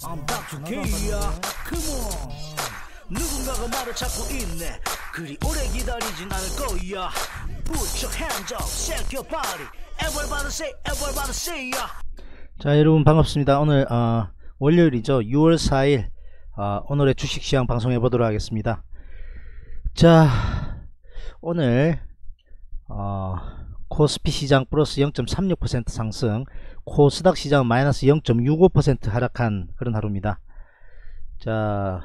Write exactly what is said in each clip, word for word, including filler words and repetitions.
I'm 닥터 K야. Come on. 누군가가 나를 찾고 있네. 그리 오래 기다리진 않을 거야. Put your hands up, shake your body. Everybody say, everybody say ya. 자, 여러분 반갑습니다. 오늘 어, 월요일이죠. 유월 사일 어, 오늘의 주식시장 방송해 보도록 하겠습니다. 자, 오늘 어, 코스피 시장 플러스 영 점 삼육 퍼센트 상승, 코스닥 시장 마이너스 영 점 육오 퍼센트 하락한 그런 하루입니다. 자,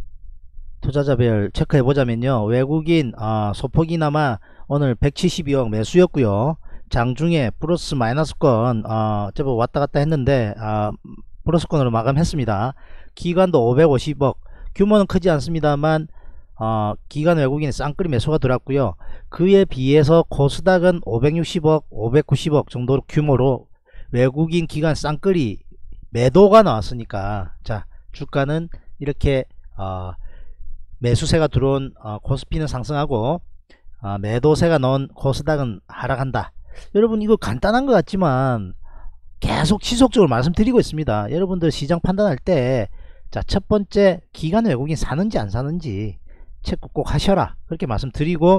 투자자별 체크해 보자면요, 외국인 어, 소폭이나마 오늘 백칠십이억 매수였고요. 장중에 플러스 마이너스권 어, 제법 왔다갔다 했는데 어, 플러스권으로 마감했습니다. 기관도 오백오십억, 규모는 크지 않습니다만 어, 기관 외국인의 쌍끌이 매수가 들어왔고요. 그에 비해서 코스닥은 오백육십억, 오백구십억 정도 규모로 외국인 기관 쌍끌이 매도가 나왔으니까, 자, 주가는 이렇게 어, 매수세가 들어온 어, 코스피는 상승하고 어, 매도세가 넣은 코스닥은 하락한다. 여러분, 이거 간단한 것 같지만 계속 지속적으로 말씀드리고 있습니다. 여러분들 시장 판단할 때, 자, 첫 번째, 기관 외국인 사는지 안 사는지 체크 꼭 하셔라, 그렇게 말씀드리고,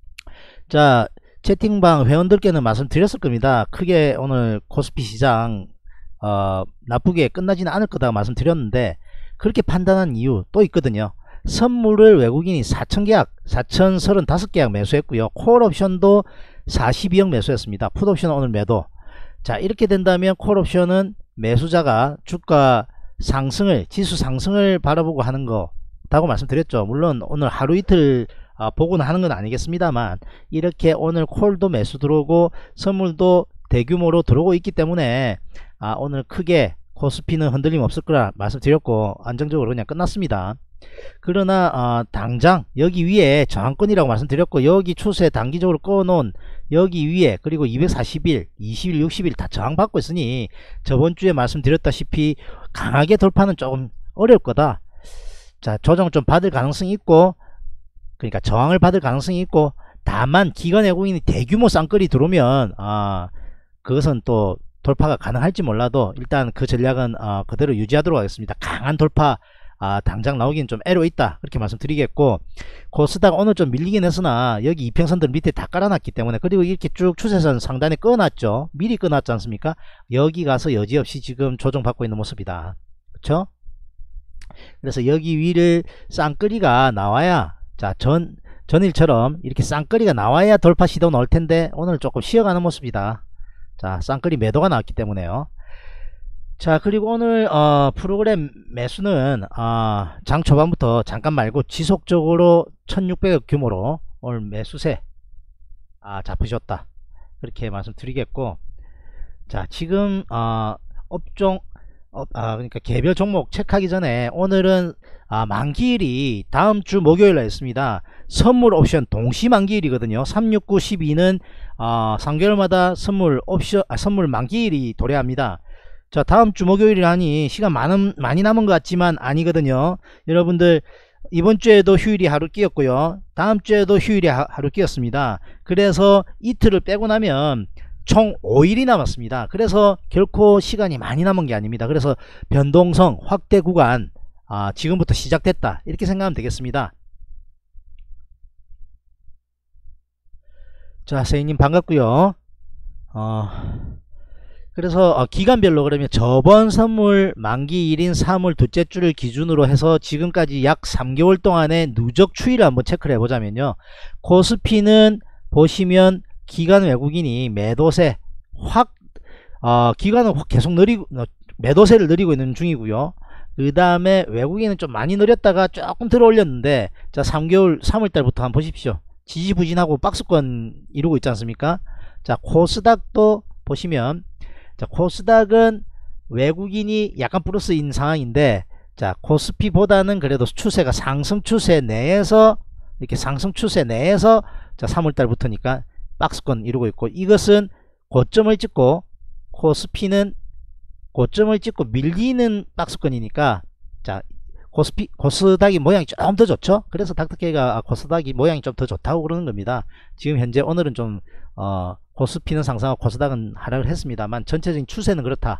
자, 채팅방 회원들께는 말씀드렸을 겁니다. 크게 오늘 코스피 시장 어, 나쁘게 끝나지는 않을 거다 말씀드렸는데, 그렇게 판단한 이유 또 있거든요. 선물을 외국인이 사천 계약, 사천삼십오 계약 매수했고요. 콜옵션도 사십이억 매수했습니다. 풋옵션 오늘 매도. 자, 이렇게 된다면 콜옵션은 매수자가 주가 상승을, 지수 상승을 바라보고 하는 거라고 말씀드렸죠. 물론 오늘 하루 이틀 아, 보고는 하는 건 아니겠습니다만, 이렇게 오늘 콜도 매수 들어오고 선물도 대규모로 들어오고 있기 때문에 아, 오늘 크게 코스피는 흔들림 없을 거라 말씀드렸고 안정적으로 그냥 끝났습니다. 그러나 어, 당장 여기 위에 저항권이라고 말씀드렸고, 여기 추세 단기적으로 꺼놓은 여기 위에, 그리고 이백사십 일, 이십 일, 육십 일 다 저항받고 있으니 저번주에 말씀드렸다시피 강하게 돌파는 조금 어려울 거다. 자, 조정 좀 받을 가능성이 있고, 그러니까 저항을 받을 가능성이 있고, 다만 기관 외국인이 대규모 쌍끌이 들어오면 아, 그것은 또 돌파가 가능할지 몰라도 일단 그 전략은 어, 그대로 유지하도록 하겠습니다. 강한 돌파 아, 당장 나오기는 좀 애로 있다, 그렇게 말씀드리겠고, 코스닥 오늘 좀 밀리긴 했으나 여기 이평선들 밑에 다 깔아놨기 때문에, 그리고 이렇게 쭉 추세선 상단에 꺼놨죠. 미리 꺼놨지 않습니까? 여기 가서 여지없이 지금 조정받고 있는 모습이다. 그쵸? 그래서 여기 위를 쌍끌이가 나와야, 자, 전, 전일처럼 이렇게 쌍끌이가 나와야 돌파 시도 나올 텐데 오늘 조금 쉬어가는 모습이다. 자, 쌍끌이 매도가 나왔기 때문에요. 자, 그리고 오늘 어, 프로그램 매수는 어, 장 초반부터 잠깐 말고 지속적으로 천육백억 규모로 오늘 매수세 아, 잡으셨다, 그렇게 말씀드리겠고, 자, 지금 어, 업종 어, 아, 그러니까 개별 종목 체크하기 전에 오늘은 아, 만기일이 다음주 목요일날 있습니다. 선물 옵션 동시 만기일이거든요. 삼, 육, 구, 십이는 어, 삼 개월마다 선물 옵션 아, 선물 만기일이 도래합니다. 자, 다음주 목요일이라니 시간 많은, 많이 남은 것 같지만 아니거든요. 여러분들, 이번주에도 휴일이 하루 끼었고요, 다음주에도 휴일이 하, 하루 끼었습니다. 그래서 이틀을 빼고 나면 총 오 일이 남았습니다. 그래서 결코 시간이 많이 남은 게 아닙니다. 그래서 변동성 확대 구간 아, 지금부터 시작됐다, 이렇게 생각하면 되겠습니다. 자, 세희님 반갑고요. 어, 그래서 어, 기간별로 그러면 저번 선물 만기일인 삼월 둘째 주를 기준으로 해서 지금까지 약 삼 개월 동안의 누적 추이를 한번 체크를 해보자면요, 코스피는 보시면 기관 외국인이 매도세 확 어, 기관은 확 계속 느리고 매도세를 느리고 있는 중이고요. 그 다음에 외국인은 좀 많이 느렸다가 조금 들어 올렸는데, 자, 삼 개월 삼월달부터 한번 보십시오. 지지부진하고 박스권 이루고 있지 않습니까? 자, 코스닥도 보시면, 자, 코스닥은 외국인이 약간 플러스인 상황인데, 자, 코스피보다는 그래도 추세가 상승 추세 내에서, 이렇게 상승 추세 내에서, 자, 삼월달부터니까 박스권 이루고 있고, 이것은 고점을 찍고, 코스피는 고점을 찍고 밀리는 박스권이니까, 자, 코스피, 코스닥이 모양이 좀 더 좋죠. 그래서 닥터케이가 코스닥이 모양이 좀 더 좋다고 그러는 겁니다. 지금 현재 오늘은 좀 어, 코스피는 상승하고 코스닥은 하락을 했습니다만 전체적인 추세는 그렇다.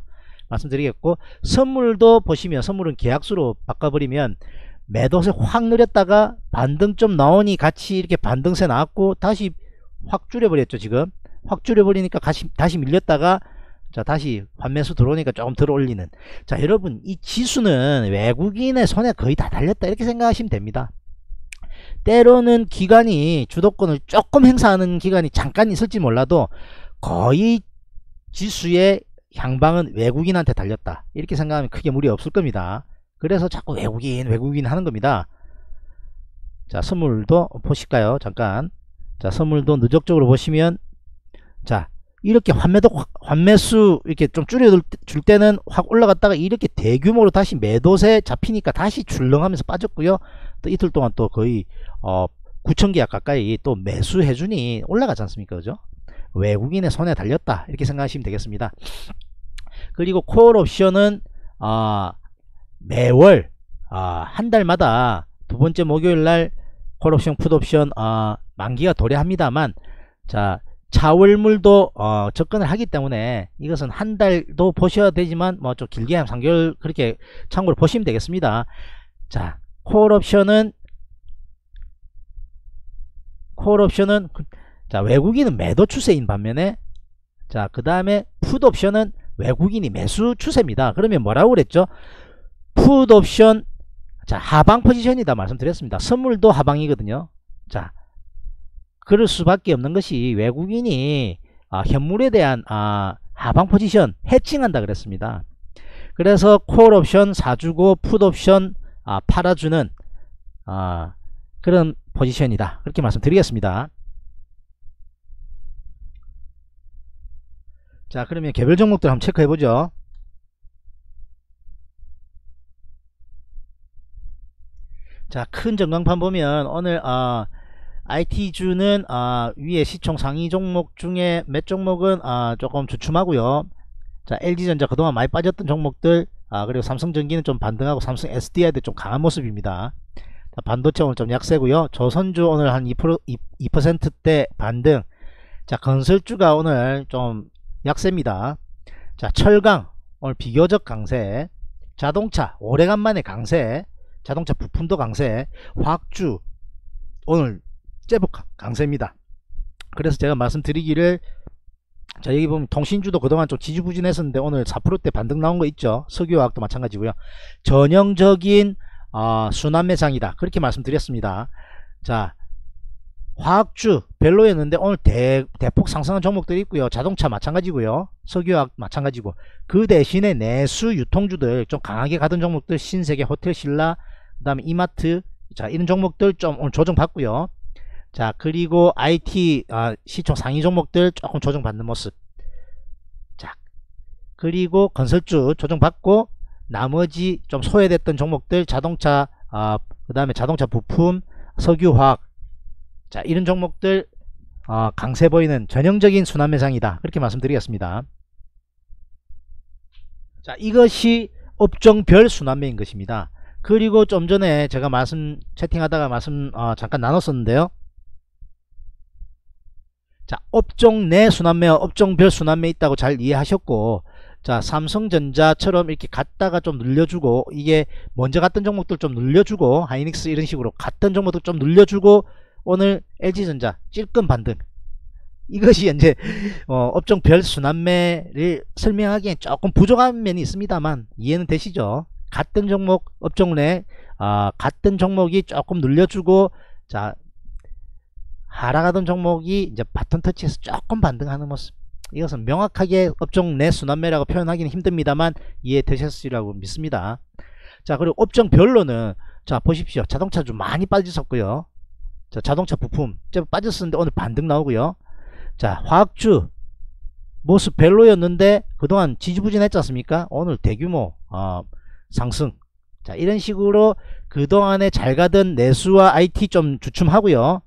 말씀드리겠고, 선물도 보시면 선물은 계약수로 바꿔버리면 매도세 확 느렸다가 반등 좀 나오니 같이 이렇게 반등세 나왔고 다시 확 줄여버렸죠. 지금 확 줄여버리니까 다시, 다시 밀렸다가 자 다시 환매수 들어오니까 조금 들어 올리는. 자 여러분, 이 지수는 외국인의 손에 거의 다 달렸다 이렇게 생각하시면 됩니다. 때로는 기관이 주도권을 조금 행사하는 기간이 잠깐 있을지 몰라도 거의 지수의 향방은 외국인한테 달렸다 이렇게 생각하면 크게 무리 없을 겁니다. 그래서 자꾸 외국인 외국인 하는 겁니다. 자 선물도 보실까요? 잠깐. 자 선물도 누적적으로 보시면 자 이렇게 환매도 환매수 이렇게 좀 줄여 줄 때는 확 올라갔다가 이렇게 대규모로 다시 매도세 잡히니까 다시 출렁하면서 빠졌고요. 또 이틀 동안 또 거의 어 구천 계약 가까이 또 매수해주니 올라가지 않습니까? 그죠? 외국인의 손에 달렸다 이렇게 생각하시면 되겠습니다. 그리고 콜 옵션은 어, 매월 어, 한 달마다 두 번째 목요일날 콜 옵션 풋 옵션 어, 만기가 도래합니다만 자 차월물도 어, 접근을 하기 때문에 이것은 한 달도 보셔야 되지만 뭐 좀 길게 한 삼 개월 그렇게 참고로 보시면 되겠습니다. 자 콜 옵션은 콜 옵션은 자 외국인은 매도 추세인 반면에 자 그 다음에 풋 옵션은 외국인이 매수 추세입니다. 그러면 뭐라고 그랬죠? 풋 옵션 자 하방 포지션이다 말씀드렸습니다. 선물도 하방이거든요. 자 그럴 수밖에 없는 것이 외국인이 아, 현물에 대한 아, 하방 포지션 해칭한다 그랬습니다. 그래서 콜 옵션 사주고 풋 옵션 아, 팔아주는 아, 그런 포지션이다 그렇게 말씀드리겠습니다. 자 그러면 개별 종목들 한번 체크해 보죠. 자 큰 전광판 보면 오늘 아, 아이티주는 아, 위에 시총 상위 종목 중에 몇 종목은 아, 조금 주춤하고요. 자 엘지전자 그동안 많이 빠졌던 종목들 아, 그리고 삼성전기는 좀 반등하고 삼성 에스디아이도 좀 강한 모습입니다. 자, 반도체 오늘 좀 약세고요. 조선주 오늘 한 이 퍼센트, 이 퍼센트대 반등. 자 건설주가 오늘 좀 약세입니다. 자 철강 오늘 비교적 강세. 자동차 오래간만에 강세. 자동차 부품도 강세. 화학주 오늘 제법 강세입니다. 그래서 제가 말씀드리기를 자 여기 보면 통신주도 그동안 좀 지지부진했었는데 오늘 사 퍼센트대 반등 나온 거 있죠. 석유화학도 마찬가지고요. 전형적인 어, 순환매상이다 그렇게 말씀드렸습니다. 자 화학주 별로였는데 오늘 대, 대폭 상승한 종목들이 있고요. 자동차 마찬가지고요. 석유화학 마찬가지고 그 대신에 내수 유통주들 좀 강하게 가던 종목들 신세계 호텔신라 그 다음에 이마트 자 이런 종목들 좀 오늘 조정받고요. 자 그리고 아이티 아, 시총 상위 종목들 조금 조정받는 모습. 자 그리고 건설주 조정받고 나머지 좀 소외됐던 종목들 자동차 아, 그 다음에 자동차 부품 석유화학 자 이런 종목들 어, 강세 보이는 전형적인 순환매상이다 그렇게 말씀드리겠습니다. 자 이것이 업종별 순환매인 것입니다. 그리고 좀 전에 제가 말씀 채팅하다가 말씀 어, 잠깐 나눴었는데요. 자 업종 내 순환매와 업종별 순환매 있다고 잘 이해하셨고 자 삼성전자처럼 이렇게 갔다가 좀 늘려주고 이게 먼저 갔던 종목들 좀 늘려주고 하이닉스 이런 식으로 갔던 종목들 좀 늘려주고 오늘 엘지전자 찔끔 반등. 이것이 이제 어, 업종별 순환매를 설명하기엔 조금 부족한 면이 있습니다만 이해는 되시죠? 같은 종목 업종 내 어, 같은 종목이 조금 늘려주고 자 하락하던 종목이 이제 바톤 터치해서 조금 반등하는 모습. 이것은 명확하게 업종 내 순환매라고 표현하기는 힘듭니다만 이해되셨으리라고 믿습니다. 자 그리고 업종별로는 자 보십시오. 자동차 좀 많이 빠졌었고요. 자 자동차 부품 제법 빠졌었는데 오늘 반등 나오고요. 자 화학주 모습 별로였는데 그동안 지지부진했지 않습니까? 오늘 대규모 어, 상승. 자 이런 식으로 그동안에 잘 가던 내수와 아이티 좀 주춤하고요.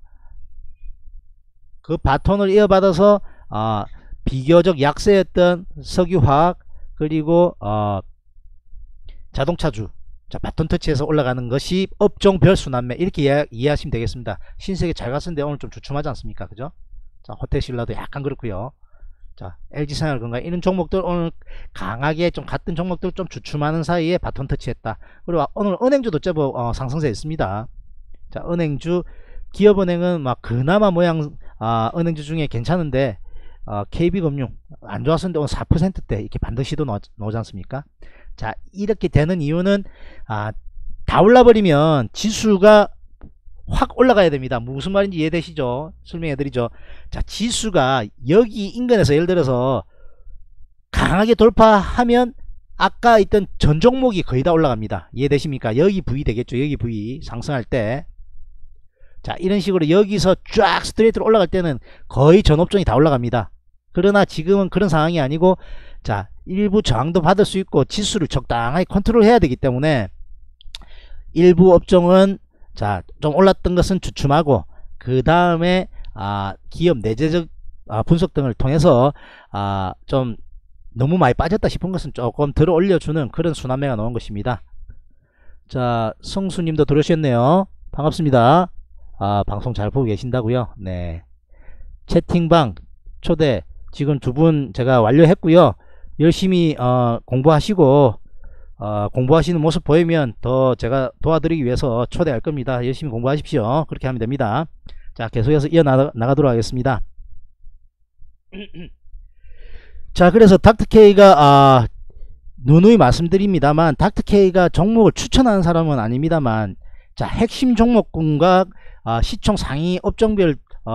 그 바톤을 이어받아서 어, 비교적 약세였던 석유화학 그리고 어, 자동차주 자 바톤 터치해서 올라가는 것이 업종별 순환매 이렇게 이해, 이해하시면 되겠습니다. 신세계 잘 갔었는데 오늘 좀 주춤하지 않습니까? 그죠? 자 호텔신라도 약간 그렇고요. 자, 엘지생활건강 이런 종목들 오늘 강하게 좀 같은 종목들 좀 주춤하는 사이에 바톤 터치했다. 그리고 오늘 은행주도 제법 어, 상승세 있습니다. 자, 은행주 기업은행은 막 그나마 모양 아, 은행주 중에 괜찮은데 어, 케이비금융 안 좋았었는데 오늘 사 퍼센트대 이렇게 반드시도 나오지 않습니까? 자, 이렇게 되는 이유는 아, 다 올라버리면 지수가 확 올라가야 됩니다. 무슨 말인지 이해되시죠? 설명해 드리죠. 자, 지수가 여기 인근에서 예를 들어서 강하게 돌파하면 아까 있던 전 종목이 거의 다 올라갑니다. 이해되십니까? 여기 V 되겠죠. 여기 V 상승할 때. 자, 이런 식으로 여기서 쫙 스트레이트로 올라갈 때는 거의 전 업종이 다 올라갑니다. 그러나 지금은 그런 상황이 아니고, 자, 일부 저항도 받을 수 있고 지수를 적당하게 컨트롤 해야 되기 때문에 일부 업종은 자, 좀 올랐던 것은 주춤하고 그 다음에 아, 기업 내재적 아, 분석 등을 통해서 아, 좀 너무 많이 빠졌다 싶은 것은 조금 들어 올려주는 그런 순환매가 나온 것입니다. 자, 성수님도 들어오셨네요. 반갑습니다. 아, 방송 잘 보고 계신다고요? 네. 채팅방 초대 지금 두 분 제가 완료했고요. 열심히 어, 공부하시고 어, 공부하시는 모습 보이면 더 제가 도와드리기 위해서 초대할 겁니다. 열심히 공부하십시오. 그렇게 하면 됩니다. 자, 계속해서 이어나가도록 하겠습니다. 자, 그래서 닥터케이가 아, 누누이 말씀드립니다만 닥터케이가 종목을 추천하는 사람은 아닙니다만, 자, 핵심 종목군과 아, 시총 상위 업종별로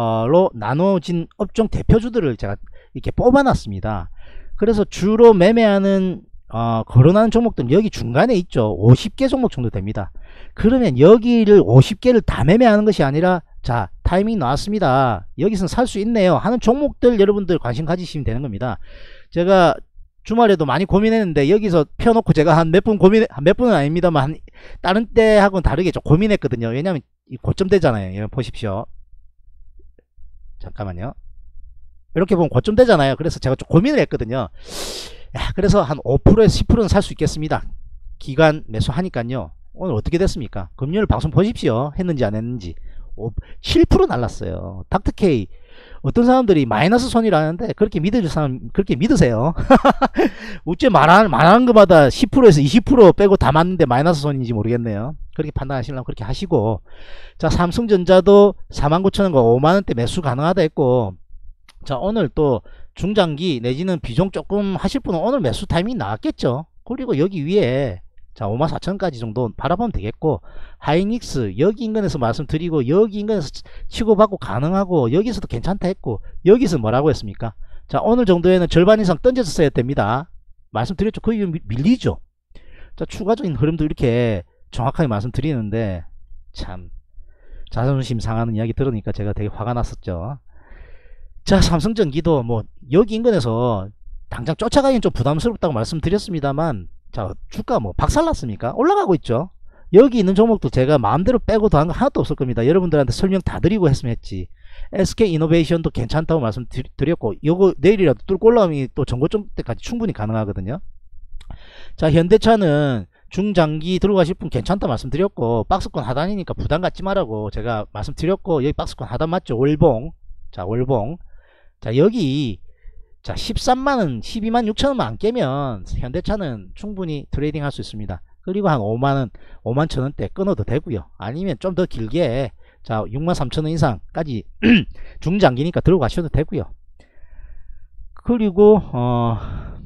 나눠진 업종 대표주들을 제가 이렇게 뽑아놨습니다. 그래서 주로 매매하는 어, 거론하는 종목들은 여기 중간에 있죠. 오십 개 종목 정도 됩니다. 그러면 여기를 오십 개를 다 매매하는 것이 아니라, 자, 타이밍 나왔습니다. 여기서는 살 수 있네요 하는 종목들 여러분들 관심 가지시면 되는 겁니다. 제가 주말에도 많이 고민했는데 여기서 펴놓고 제가 한 몇 분 고민, 몇 분은 아닙니다만 한 다른 때하고는 다르게 좀 고민했거든요. 왜냐면 이 고점되잖아요. 여러분 보십시오. 잠깐만요. 이렇게 보면 고점되잖아요. 그래서 제가 좀 고민을 했거든요. 야, 그래서 한 오 퍼센트에서 십 퍼센트는 살 수 있겠습니다. 기간 매수 하니까요. 오늘 어떻게 됐습니까? 금요일 방송 보십시오. 했는지 안 했는지. 칠 퍼센트 날랐어요. 닥터케이 어떤 사람들이 마이너스 손이라는데 그렇게 믿을 사람 그렇게 믿으세요. 어째 말하는, 말하는 것마다 십 퍼센트에서 이십 퍼센트 빼고 다 맞는데 마이너스 손인지 모르겠네요. 그렇게 판단하시려면 그렇게 하시고, 자, 삼성전자도 사만 구천 원과 오만 원대 매수 가능하다 했고, 자, 오늘 또 중장기 내지는 비중 조금 하실 분은 오늘 매수 타이밍이 나왔겠죠. 그리고 여기 위에 자, 오만 사천 원까지 정도 바라보면 되겠고, 하이닉스 여기 인근에서 말씀드리고 여기 인근에서 치고받고 가능하고 여기서도 괜찮다 했고, 여기서 뭐라고 했습니까? 자, 오늘 정도에는 절반 이상 던져졌어야 됩니다. 말씀드렸죠. 거의 밀리죠. 자, 추가적인 흐름도 이렇게 정확하게 말씀드리는데 참 자존심 상하는 이야기 들으니까 제가 되게 화가 났었죠. 자, 삼성전기도 뭐 여기 인근에서 당장 쫓아가기는 좀 부담스럽다고 말씀드렸습니다만, 자, 주가 뭐 박살났습니까? 올라가고 있죠. 여기 있는 종목도 제가 마음대로 빼고 더한 거 하나도 없을 겁니다. 여러분들한테 설명 다 드리고 했으면 했지. 에스케이이노베이션도 괜찮다고 말씀드렸고, 요거 내일이라도 뚫고 올라오면 또 전고점 때까지 충분히 가능하거든요. 자, 현대차는 중장기 들어가실 분 괜찮다 말씀드렸고, 박스권 하단이니까 부담 갖지 말라고 제가 말씀드렸고, 여기 박스권 하단 맞죠? 월봉. 자, 월봉. 자, 여기 자, 십삼만 원, 십이만 육천 원만 안 깨면 현대차는 충분히 트레이딩 할 수 있습니다. 그리고 한 오만 원, 오만 천 원대 끊어도 되고요. 아니면 좀 더 길게, 자, 육만 삼천 원 이상까지 중장기니까 들고 가셔도 되고요. 그리고 어,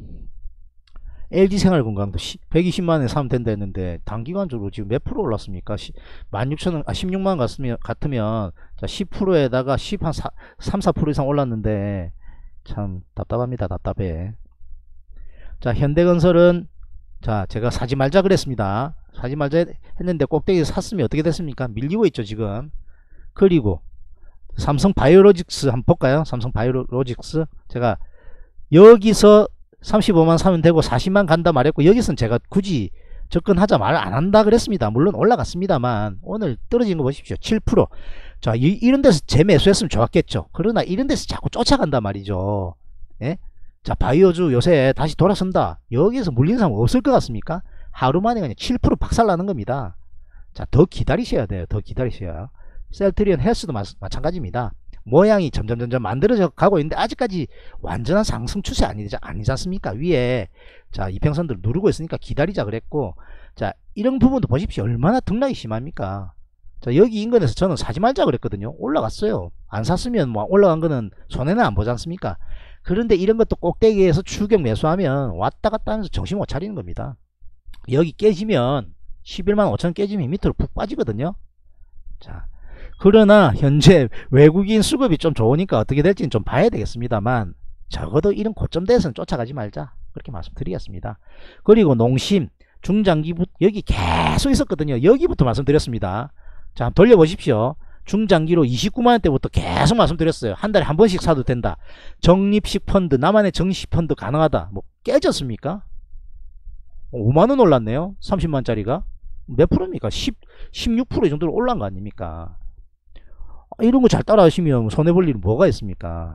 엘지생활건강도 백이십만 원에 사면 된다 했는데 단기간적으로 지금 몇 프로 올랐습니까? 만 육천 원, 아, 십육만 원 같으면, 같으면 자, 십 퍼센트에다가 십, 한 삼, 사 퍼센트 이상 올랐는데 참 답답합니다. 답답해. 자, 현대건설은 자, 제가 사지 말자 그랬습니다. 사지 말자 했는데 꼭대기에서 샀으면 어떻게 됐습니까? 밀리고 있죠 지금. 그리고 삼성바이오로직스 한번 볼까요? 삼성바이오로직스 제가 여기서 삼십오만 사면 되고 사십만 간다 말했고, 여기서는 제가 굳이 접근하자 말 안 한다 그랬습니다. 물론 올라갔습니다만 오늘 떨어진 거 보십시오. 칠 퍼센트. 자, 이, 이런 데서 재매수했으면 좋았겠죠. 그러나 이런 데서 자꾸 쫓아간단 말이죠. 예? 자, 바이오주 요새 다시 돌아선다. 여기에서 물린 사람 없을 것 같습니까? 하루 만에 그냥 칠 퍼센트 박살나는 겁니다. 자, 더 기다리셔야 돼요. 더 기다리셔야. 셀트리온 헬스도 마, 마찬가지입니다. 모양이 점점 점점 만들어져 가고 있는데 아직까지 완전한 상승 추세 아니지, 아니지 않습니까? 위에 자 이평선들 누르고 있으니까 기다리자 그랬고, 자 이런 부분도 보십시오. 얼마나 등락이 심합니까? 자 여기 인근에서 저는 사지 말자 그랬거든요. 올라갔어요. 안 샀으면 뭐 올라간 거는 손해는 안 보지 않습니까? 그런데 이런 것도 꼭대기에서 추격 매수하면 왔다 갔다 하면서 정신 못 차리는 겁니다. 여기 깨지면 십일만 오천 깨지면 밑으로 푹 빠지거든요. 자 그러나 현재 외국인 수급이 좀 좋으니까 어떻게 될지는 좀 봐야 되겠습니다만, 적어도 이런 고점대에서는 쫓아가지 말자 그렇게 말씀드리겠습니다. 그리고 농심 중장기부터 여기 계속 있었거든요. 여기부터 말씀드렸습니다. 자 한번 돌려보십시오. 중장기로 이십구만 원대부터 계속 말씀드렸어요. 한 달에 한 번씩 사도 된다. 적립식 펀드, 나만의 정식 펀드 가능하다. 뭐 깨졌습니까? 오만 원 올랐네요. 삼십만 원짜리가 몇 프로입니까? 십, 십육 퍼센트 정도로 올라간 거 아닙니까? 이런 거 잘 따라 하시면 손해볼 일은 뭐가 있습니까?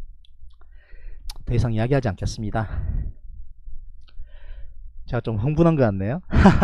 더 이상 이야기하지 않겠습니다. 제가 좀 흥분한 것 같네요.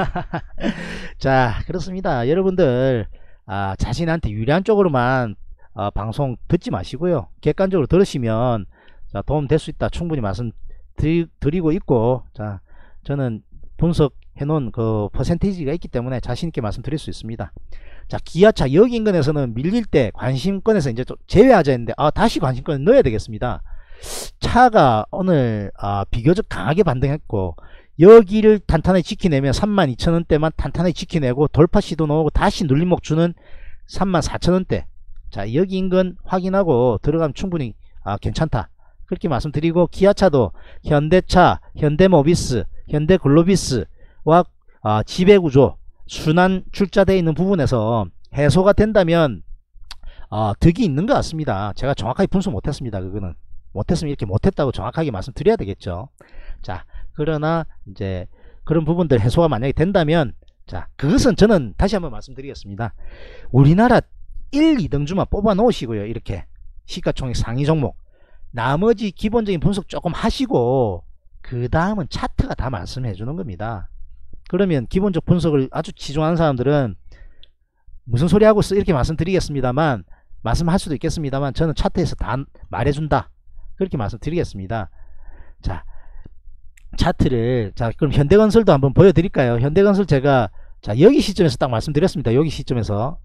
자 그렇습니다. 여러분들 아, 자신한테 유리한 쪽으로만 어, 방송 듣지 마시고요. 객관적으로 들으시면 자, 도움 될 수 있다 충분히 말씀드리고 있고, 자 저는 분석해 놓은 그 퍼센테이지가 있기 때문에 자신있게 말씀드릴 수 있습니다. 자 기아차 여기 인근에서는 밀릴 때 관심권에서 이제 좀 제외하자 했는데, 아 다시 관심권에 넣어야 되겠습니다. 차가 오늘 아, 비교적 강하게 반등했고, 여기를 탄탄하게 지키내면 삼만 이천 원대만 탄탄하게 지키내고 돌파 시도 나오고 다시 눌림목 주는 삼만 사천 원대, 자 여기 인근 확인하고 들어가면 충분히 아, 괜찮다 그렇게 말씀드리고, 기아차도 현대차, 현대모비스, 현대글로비스와 아, 지배구조 순환 출자되어 있는 부분에서 해소가 된다면 아, 득이 있는 것 같습니다. 제가 정확하게 분석 못했습니다. 그거는 못했으면 이렇게 못했다고 정확하게 말씀드려야 되겠죠. 자 그러나 이제 그런 부분들 해소가 만약에 된다면, 자 그것은 저는 다시 한번 말씀드리겠습니다. 우리나라 일, 이 등주만 뽑아 놓으시고요. 이렇게 시가총액 상위 종목, 나머지 기본적인 분석 조금 하시고 그 다음은 차트가 다 말씀해 주는 겁니다. 그러면 기본적 분석을 아주 지존하는 사람들은 무슨 소리 하고 있어 이렇게 말씀드리겠습니다만, 말씀할 수도 있겠습니다만 저는 차트에서 다 말해준다 그렇게 말씀드리겠습니다. 자 차트를, 자 그럼 현대건설도 한번 보여드릴까요? 현대건설 제가 자 여기 시점에서 딱 말씀드렸습니다. 여기 시점에서,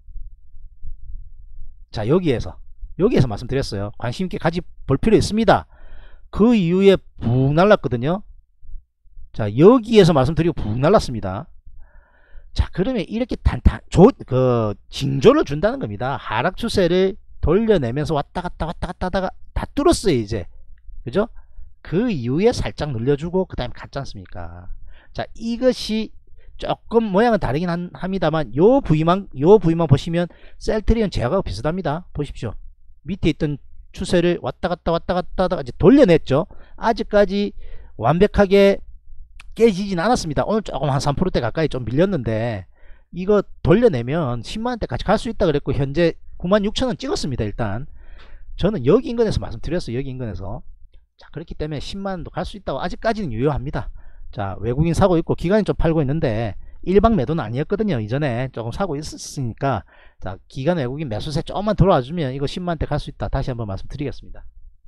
자 여기에서 여기에서 말씀드렸어요. 관심있게 같이 볼 필요 있습니다. 그 이후에 푹 날랐거든요. 자 여기에서 말씀드리고 푹 날랐습니다. 자 그러면 이렇게 단단 조, 그 징조를 준다는 겁니다. 하락 추세를 돌려내면서 왔다 갔다 왔다 갔다 하다가 다 뚫었어요 이제, 그죠? 그 이후에 살짝 늘려주고 그 다음에 갔지 않습니까? 자 이것이 조금 모양은 다르긴 한, 합니다만 요 부위만 요 부위만 보시면 셀트리온 제약하고 비슷합니다. 보십시오. 밑에 있던 추세를 왔다 갔다 왔다 갔다 하다가 이제 돌려냈죠. 아직까지 완벽하게 깨지진 않았습니다. 오늘 조금 한 삼 퍼센트대 가까이 좀 밀렸는데, 이거 돌려내면 십만 원대까지 갈 수 있다 그랬고 현재 구만 육천 원 찍었습니다. 일단 저는 여기 인근에서 말씀드렸어요. 여기 인근에서. 자 그렇기 때문에 십만 원도 갈 수 있다고 아직까지는 유효합니다. 자 외국인 사고 있고 기관이 좀 팔고 있는데 일방 매도는 아니었거든요. 이전에 조금 사고 있었으니까, 자 기관 외국인 매수세 조금만 들어와주면 이거 십만 원대 갈 수 있다 다시 한번 말씀드리겠습니다.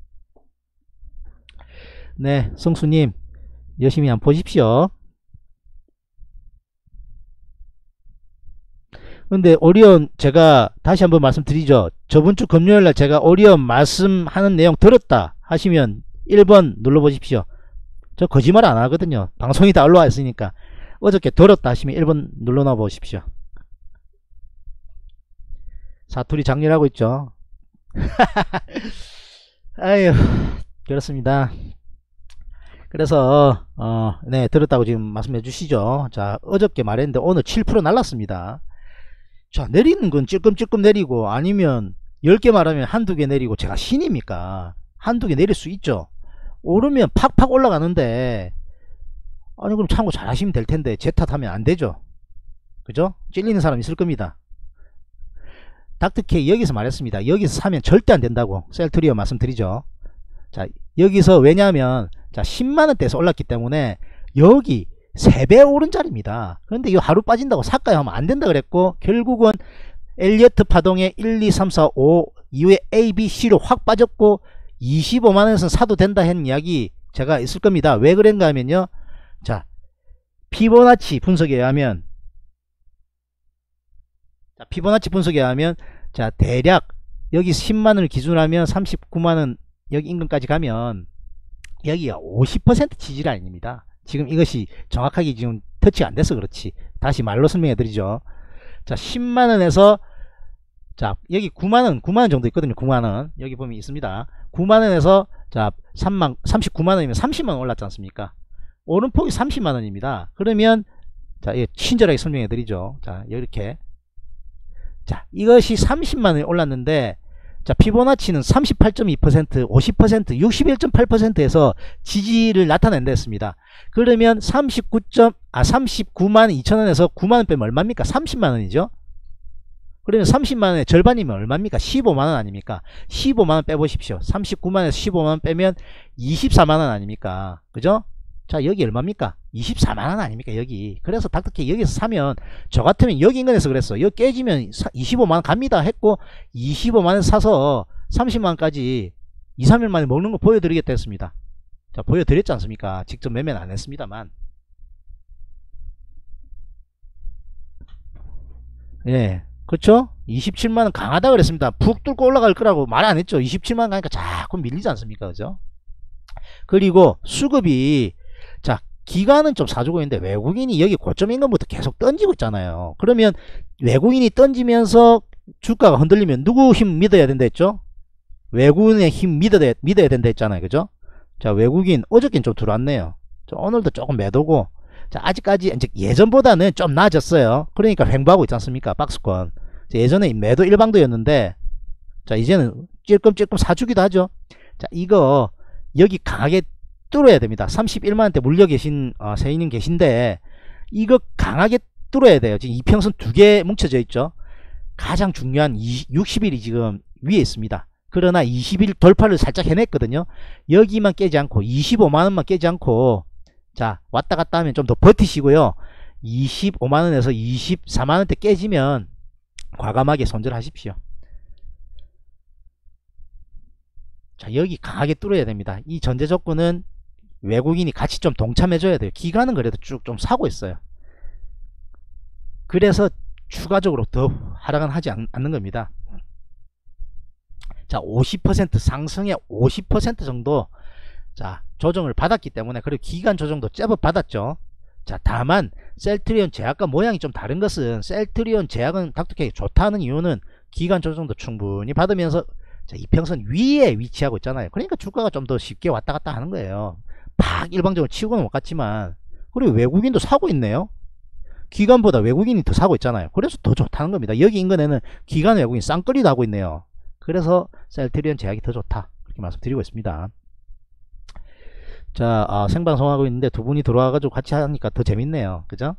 네 성수님 열심히 한번 보십시오. 근데 오리온 제가 다시 한번 말씀드리죠. 저번주 금요일날 제가 오리온 말씀하는 내용 들었다 하시면 일 번 눌러보십시오. 저 거짓말 안 하거든요. 방송이 다 올라와 있으니까. 어저께 들었다 하시면 일 번 눌러놔 보십시오. 사투리 장렬하고 있죠. 아유 그렇습니다. 그래서 어, 네 들었다고 지금 말씀해 주시죠. 자 어저께 말했는데 오늘 칠 퍼센트 날랐습니다. 자 내리는 건 찔끔찔끔 내리고, 아니면 열 개 말하면 한두 개 내리고, 제가 신입니까? 한두 개 내릴 수 있죠. 오르면 팍팍 올라가는데, 아니 그럼 참고 잘 하시면 될 텐데 제 탓하면 안 되죠. 그죠? 찔리는 사람 있을 겁니다. 닥터케이 여기서 말했습니다. 여기서 사면 절대 안 된다고 셀트리온 말씀드리죠. 자 여기서 왜냐하면 자 십만 원대에서 올랐기 때문에 여기 세 배 오른 자리입니다. 그런데 이거 하루 빠진다고 살까요 하면 안 된다 그랬고, 결국은 엘리어트 파동에 일, 이, 삼, 사, 오 이후에 A, B, C로 확 빠졌고 이십오만원에서는 사도 된다 했는 이야기 제가 있을 겁니다. 왜 그런가 하면요. 자, 피보나치 분석에 의하면 자, 피보나치 분석에 의하면 자, 대략 여기 십만원을 기준으로 하면 삼십구만원 여기 인근까지 가면 여기가 오십 퍼센트 지지라인입니다. 지금 이것이 정확하게 지금 터치가 안 돼서 그렇지. 다시 말로 설명해 드리죠. 자, 십만원에서 자, 여기 구만원, 구만원 정도 있거든요. 구만원. 여기 보면 있습니다. 구만원에서 자, 삼만, 삼십구만원이면 삼십만원 올랐지 않습니까? 오른폭이 삼십만원입니다. 그러면 자, 예, 친절하게 설명해 드리죠. 자, 이렇게. 자, 이것이 삼십만원이 올랐는데 자, 피보나치는 삼십팔 점 이 퍼센트, 오십 퍼센트, 육십일 점 팔 퍼센트에서 지지를 나타낸다 했습니다. 그러면 삼십구 점, 아, 삼십구만 이천원에서 구만원 빼면 얼마입니까? 삼십만원이죠. 그러면 삼십만원의 절반이면 얼마입니까? 십오만원 아닙니까? 십오만원 빼보십시오. 삼십구만원에서 십오만원 빼면 이십사만원 아닙니까? 그죠? 자, 여기 얼마입니까? 이십사만원 아닙니까? 여기. 그래서 닥터케이 여기서 사면 저 같으면 여기 인근에서 그랬어. 여기 깨지면 이십오만원 갑니다 했고 이십오만원 사서 삼십만원까지 이, 삼 일 만에 먹는 거 보여드리겠다 했습니다. 자, 보여드렸지 않습니까? 직접 매매는 안 했습니다만. 예. 그렇죠? 이십칠만원 강하다 그랬습니다. 푹 뚫고 올라갈 거라고 말 안 했죠. 이십칠만원 가니까 자꾸 밀리지 않습니까? 그죠? 그리고 수급이 자, 기관은 좀 사주고 있는데 외국인이 여기 고점 인근부터 계속 던지고 있잖아요. 그러면 외국인이 던지면서 주가가 흔들리면 누구 힘 믿어야 된다 했죠? 외국인의 힘 믿어야, 믿어야 된다 했잖아요. 그죠? 자, 외국인 어저께는 좀 들어왔네요. 자, 오늘도 조금 매도고 자, 아직까지 이제 예전보다는 좀 나아졌어요. 그러니까 횡보하고 있지 않습니까? 박스권. 자, 예전에 매도 일방도였는데 자, 이제는 찔끔찔끔 사주기도 하죠. 자, 이거 여기 강하게 뚫어야 됩니다. 삼십일만원대 물려 계신 어, 세인님 계신데 이거 강하게 뚫어야 돼요. 지금 이평선 두 개 뭉쳐져 있죠. 가장 중요한 육십 일이 지금 위에 있습니다. 그러나 이십 일 돌파를 살짝 해냈거든요. 여기만 깨지 않고 이십오만원만 깨지 않고 자, 왔다 갔다 하면 좀 더 버티시고요. 이십오만원에서 이십사만원대 깨지면 과감하게 손절하십시오. 자, 여기 강하게 뚫어야 됩니다. 이 전제 조건은 외국인이 같이 좀 동참해 줘야 돼요. 기관은 그래도 쭉 좀 사고 있어요. 그래서 추가적으로 더 하락은 하지 않, 않는 겁니다. 자, 오십 퍼센트 상승의 오십 퍼센트 정도 자, 조정을 받았기 때문에 그리고 기간 조정도 제법 받았죠. 자, 다만 셀트리온 제약과 모양이 좀 다른 것은 셀트리온 제약은 닥터케이 좋다는 이유는 기간 조정도 충분히 받으면서 자, 이평선 위에 위치하고 있잖아요. 그러니까 주가가 좀 더 쉽게 왔다 갔다 하는 거예요. 팍 일방적으로 치고는 못 갔지만 그리고 외국인도 사고 있네요. 기관보다 외국인이 더 사고 있잖아요. 그래서 더 좋다는 겁니다. 여기 인근에는 기관 외국인 쌍끌이도 하고 있네요. 그래서 셀트리온 제약이 더 좋다 그렇게 말씀드리고 있습니다. 자, 아, 생방송하고 있는데 두 분이 들어와가지고 같이 하니까 더 재밌네요. 그죠?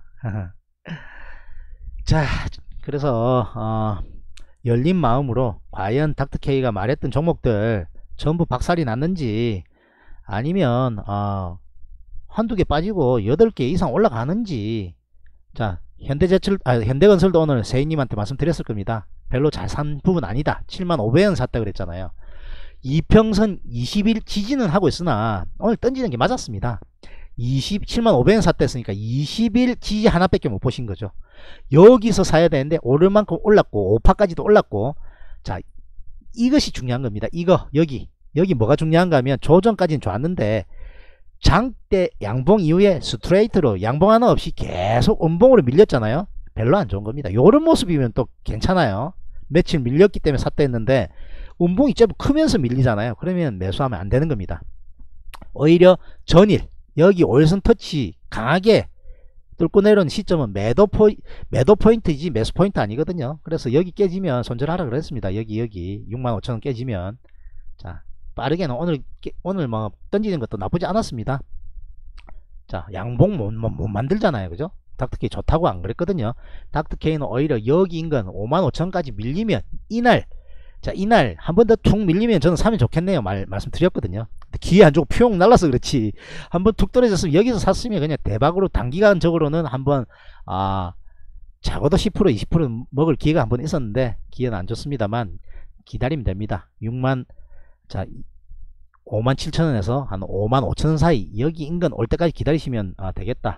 자, 그래서 어, 열린 마음으로 과연 닥터케이가 말했던 종목들 전부 박살이 났는지 아니면 어, 한두 개 빠지고 여덟 개 이상 올라가는지 자, 현대제철, 아, 현대건설도 오늘 세인님한테 말씀드렸을 겁니다. 별로 잘 산 부분 아니다. 칠만 오백원 샀다 그랬잖아요. 이평선 이십 일 지지는 하고 있으나 오늘 던지는 게 맞았습니다. 이십칠만 오백원 샀다 했으니까 이십 일 지지 하나밖에 못 보신 거죠. 여기서 사야 되는데 오를 만큼 올랐고 오파까지도 올랐고 자, 이것이 중요한 겁니다. 이거 여기 여기 뭐가 중요한가 하면 조정까지는 좋았는데 장대 양봉 이후에 스트레이트로 양봉 하나 없이 계속 음봉으로 밀렸잖아요. 별로 안 좋은 겁니다. 요런 모습이면 또 괜찮아요. 며칠 밀렸기 때문에 샀다 했는데 음봉이 제법 크면서 밀리잖아요. 그러면 매수하면 안 되는 겁니다. 오히려 전일 여기 오일선 터치 강하게 뚫고 내려온 시점은 매도, 포이, 매도 포인트이지 매수 포인트 아니거든요. 그래서 여기 깨지면 손절하라 그랬습니다. 여기 여기 육만 오천원 깨지면 자, 빠르게는 오늘 오늘 뭐 던지는 것도 나쁘지 않았습니다. 자, 양봉 못, 못, 못 만들잖아요. 그죠? 닥터케이 좋다고 안 그랬거든요. 닥터케이는 오히려 여기 인근 오만 오천원까지 밀리면 이날 자, 이날 한 번 더 툭 밀리면 저는 사면 좋겠네요. 말, 말씀드렸거든요. 기회 안 주고 퓨용 날라서 그렇지. 한번 툭 떨어졌으면 여기서 샀으면 그냥 대박으로 단기간적으로는 한번 아, 적어도 십 퍼센트 이십 퍼센트 먹을 기회가 한번 있었는데 기회는 안 좋습니다만 기다리면 됩니다. 육만 자 오만 칠천 원에서 한 오만 오천 원 사이 여기 인근 올 때까지 기다리시면 아, 되겠다.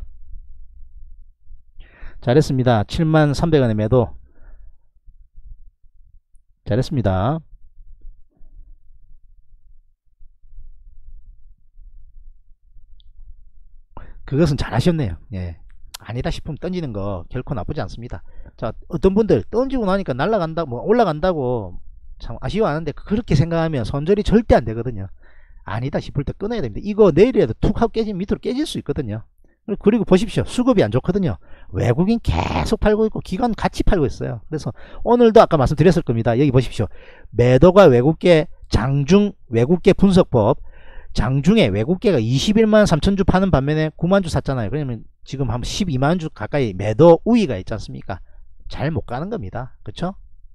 잘했습니다. 칠만 삼백 원에 매도. 잘했습니다. 그것은 잘하셨네요. 예. 아니다 싶으면 던지는 거 결코 나쁘지 않습니다. 자, 어떤 분들 던지고 나니까 날아간다, 뭐 올라간다고 참 아쉬워하는데 그렇게 생각하면 손절이 절대 안 되거든요. 아니다 싶을 때 끊어야 됩니다. 이거 내일이라도 툭 하고 깨지면 밑으로 깨질 수 있거든요. 그리고 보십시오. 수급이 안 좋거든요. 외국인 계속 팔고 있고 기관 같이 팔고 있어요. 그래서 오늘도 아까 말씀드렸을 겁니다. 여기 보십시오. 매도가 외국계 장중 외국계 분석법 장중에 외국계가 이십일만 삼천 주 파는 반면에 구만 주 샀잖아요. 그러면 지금 한 십이만 주 가까이 매도 우위가 있지 않습니까? 잘 못 가는 겁니다. 그쵸?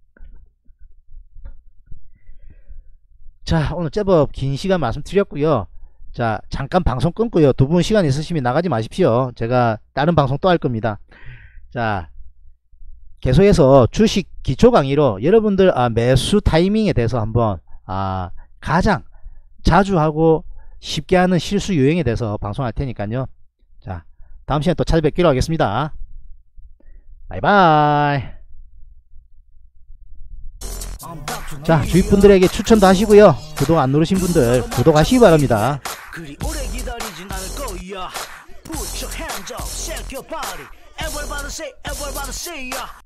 자, 오늘 제법 긴 시간 말씀드렸고요. 자, 잠깐 방송 끊고요. 두 분 시간 있으시면 나가지 마십시오. 제가 다른 방송 또 할 겁니다. 자, 계속해서 주식 기초 강의로 여러분들 아, 매수 타이밍에 대해서 한번 아, 가장 자주 하고 쉽게 하는 실수 요령에 대해서 방송할 테니까요. 자, 다음 시간에 또 찾아뵙기로 하겠습니다. 바이바이. 자, 주위 분들에게 추천도 하시고요. 구독 안 누르신 분들 구독하시기 바랍니다. 그리 오래 기다리진 않을 거야. Put your hands up, shake your body. Everybody say, everybody say, yeah.